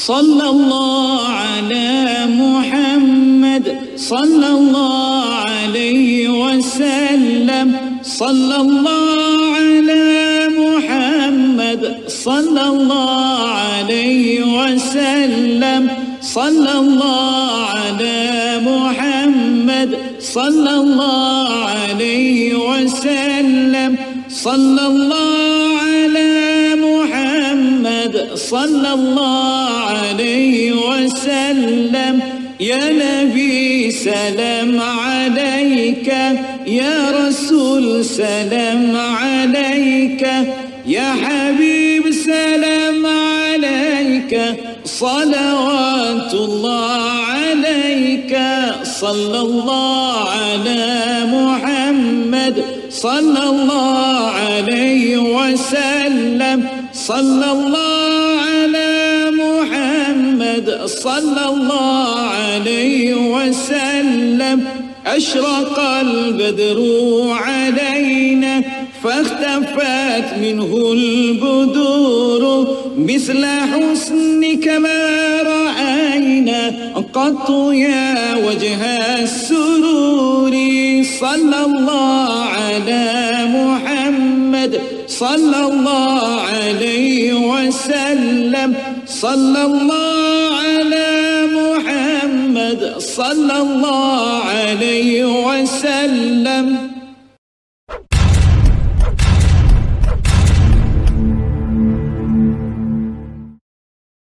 صلى الله على محمد صلى الله عليه وسلم صلى الله على محمد صلى الله عليه وسلم صلى الله على محمد صلى الله عليه وسلم صلى الله على محمد صلى الله عليه وسلم يا نبي سلام عليك يا رسول سلام عليك يا حبيب سلام عليك صلوات الله عليك صلى الله على محمد صلى الله عليه وسلم صلى الله على محمد صلى الله عليه وسلم أشرق البدر علينا فاختفت منه البدور مثل حسنك ما رأينا قط يا وجه السرور صلى الله على محمد صلى الله عليه وسلم صلى الله على محمد صلى الله عليه وسلم